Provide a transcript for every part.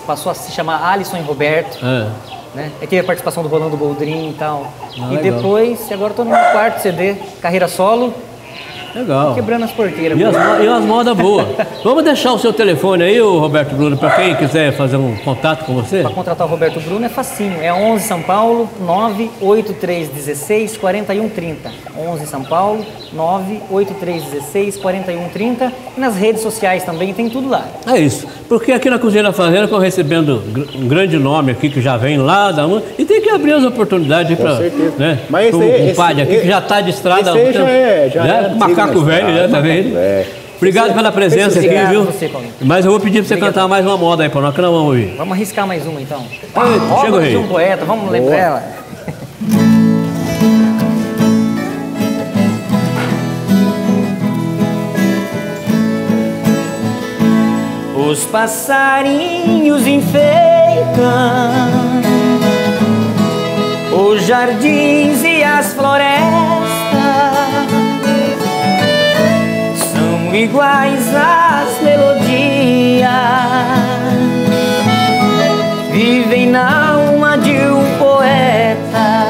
passou a se chamar Alisson e Roberto. Né? Aí teve a participação do Rolando Boldrin e tal. E legal. depois, agora estou no meu quarto CD, carreira solo. Legal. Quebrando as porteiras. E as modas boas. Vamos deixar o seu telefone aí, o Roberto Bruno, para quem quiser fazer um contato com você? Para contratar o Roberto Bruno é facinho. É 11 São Paulo, 98316 4130. 11 São Paulo, 98316 4130. E nas redes sociais também, tem tudo lá. É isso. Porque aqui na Cozinha da Fazenda estou recebendo um grande nome aqui que já vem lá da e tem que abrir as oportunidades para, né? Mas o padre aqui que já está de estrada. Já é macaco velho, já tá vendo? Obrigado pela presença aqui, viu? Você, mas eu vou pedir para você cantar mais uma moda aí para nós, que nós vamos ouvir. Vamos arriscar mais uma então. Chega aí. De um poeta, vamos lembrar ela. Os passarinhos enfeitam os jardins e as florestas, são iguais às melodias, vivem na alma de um poeta.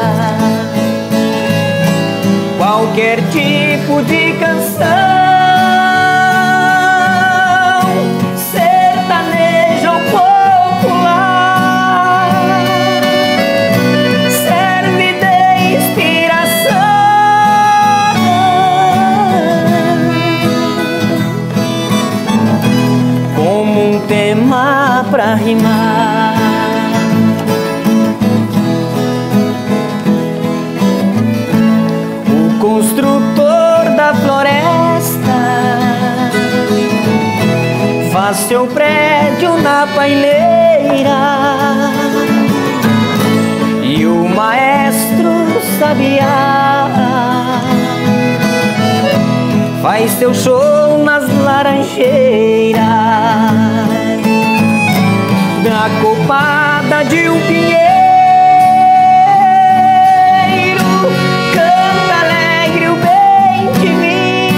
Qualquer tipo de canção, pra rimar. O construtor da floresta faz seu prédio na paileira, e o maestro sabiá faz seu show nas laranjeiras. Da copada de um pinheiro canta alegre o bem de mim,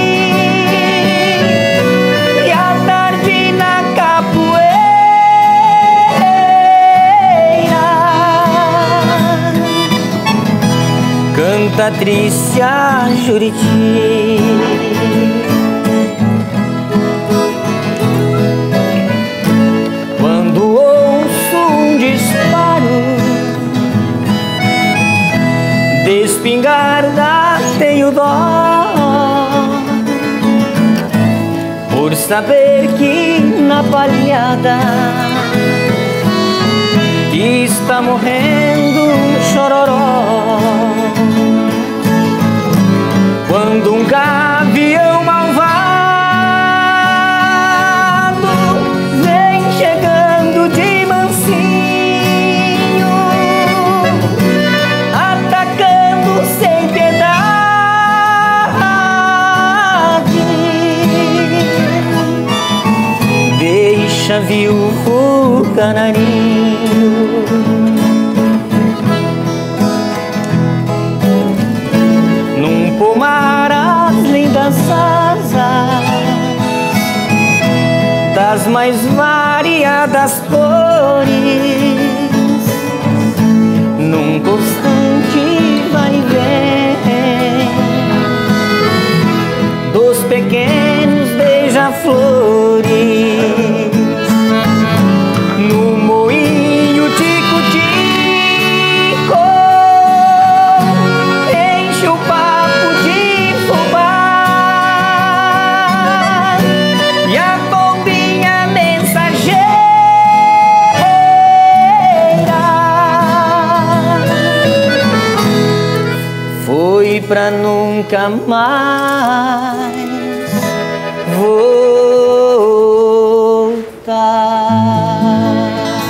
e à tarde na capoeira canta triste a Juriti. Espingarda tenho dó, por saber que na palhada está morrendo um chororó. Quando um gavião malvado vem chegando de mansinho, sem piedade, deixa viúvo canarinho. Num pomar as lindas asas das mais variadas cores, num constante vai e vem dos pequenos beija-flores, no moinho tico-tico enche o papo de fubá, e a pombinha mensageira foi pra nunca mais voltar.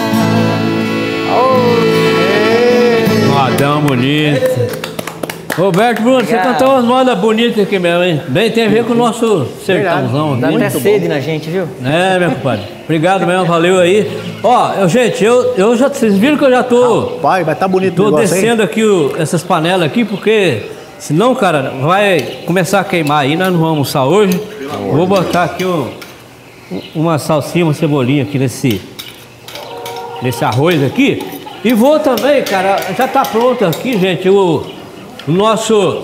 Modão bonito. Roberto Bruno, você cantou umas modas bonitas aqui mesmo, hein? Bem, tem a ver com o nosso sertãozão aqui. Dá até sede na gente, viu? É, meu compadre. Obrigado mesmo, valeu aí. Ó, gente, eu já, vocês viram que eu já tô... Pai, vai tá bonito. Tô descendo aqui essas panelas aqui, porque senão, cara, vai começar a queimar aí, nós não vamos almoçar hoje. Vou botar aqui uma salsinha, uma cebolinha aqui nesse arroz aqui. E vou também, cara, já tá pronto aqui, gente, o nosso...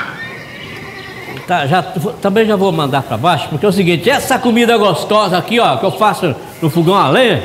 Tá, também já vou mandar para baixo, porque é o seguinte, essa comida gostosa aqui, ó, que eu faço no fogão a lenha,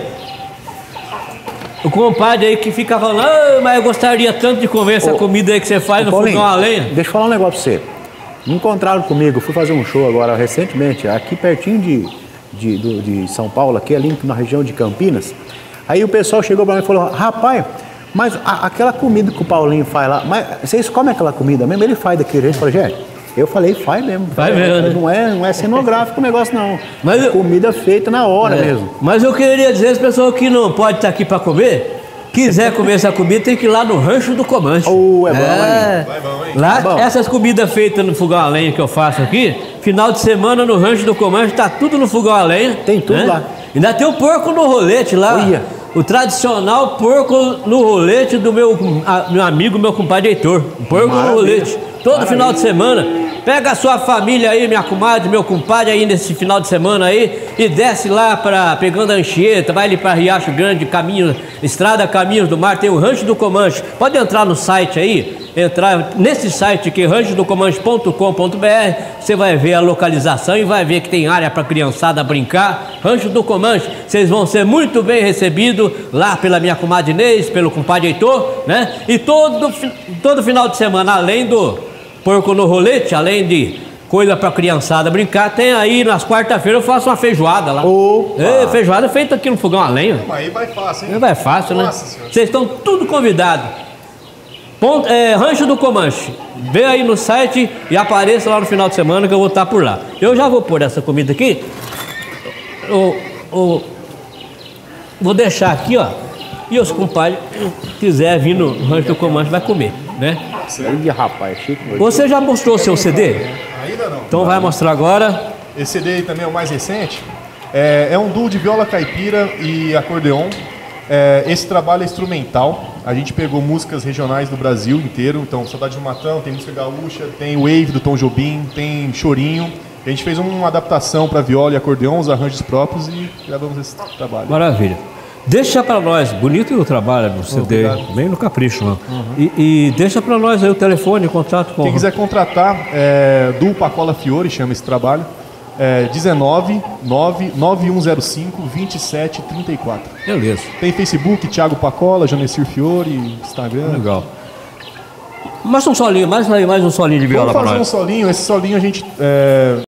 o compadre aí que fica falando, ah, mas eu gostaria tanto de comer essa comida aí que você faz no Paulinho, fogão a lenha. Deixa eu falar um negócio pra você. Encontraram comigo, fui fazer um show agora recentemente, aqui pertinho de São Paulo, aqui ali na região de Campinas. Aí o pessoal chegou pra mim e falou, rapaz, mas aquela comida que o Paulinho faz lá, mas vocês comem aquela comida mesmo? Ele faz daquele jeito. Eu falei, gente, eu falei, faz mesmo. Faz mesmo, né? Não é cenográfico o negócio, não. Mas comida feita na hora mesmo. Mas eu queria dizer, as pessoas que não podem estar aqui para comer, quiser comer essa comida, tem que ir lá no Rancho do Comanche. É bom, hein? Vai bom, hein? Lá, É bom. essas comidas feitas no fogão a lenha que eu faço aqui, final de semana no Rancho do Comanche, tá tudo no fogão a lenha. Tem tudo lá. Ainda tem o porco no rolete lá. Olha. O tradicional porco no rolete do meu amigo, meu compadre Heitor. Porco no rolete. Todo final de semana. Pega a sua família aí, minha comadre, meu compadre aí nesse final de semana aí e desce lá pegando a Anchieta, vai ali para Riacho Grande, Estrada Caminhos do Mar, tem o Rancho do Comanche. Pode entrar no site aí, entrar nesse site aqui, ranchodocomanche.com.br, você vai ver a localização e vai ver que tem área para criançada brincar. Rancho do Comanche, vocês vão ser muito bem recebidos lá pela minha comadre Inês, pelo compadre Heitor, né? E todo final de semana, além do porco no rolete, além de coisa pra criançada brincar, tem aí nas quarta-feiras eu faço uma feijoada lá. Feijoada feita aqui no fogão a lenha. Aí vai fácil, hein? Vai fácil, né? Nossa Senhora. Vocês estão tudo convidados. Rancho do Comanche. Vê aí no site e apareça lá no final de semana que eu vou estar por lá. Eu já vou pôr essa comida aqui. Vou deixar aqui, ó. E os compadres, quiser vir no Rancho do Comanche, vai comer, né? Ih, rapaz, chique. Você já mostrou o seu CD? Ainda não. Então vai mostrar agora. Esse CD aí também é o mais recente. É um duo de viola caipira e acordeon. Esse trabalho é instrumental. A gente pegou músicas regionais do Brasil inteiro. Então, Saudade do Matão, tem música gaúcha, tem Wave do Tom Jobim, tem Chorinho. A gente fez uma adaptação para viola e acordeon, os arranjos próprios e gravamos esse trabalho. Maravilha. Deixa pra nós, bonito o trabalho no CD, bem no capricho, né? E deixa pra nós aí o telefone, contato com... Quem quiser contratar, do Pacola Fiore, chama esse trabalho, 19-9105-2734. Beleza. Tem Facebook, Thiago Pacola, Janecir Fiore, Instagram. Legal. Mais um solinho, mais um solinho de viola Vamos pra fazer nós. um solinho, esse solinho a gente...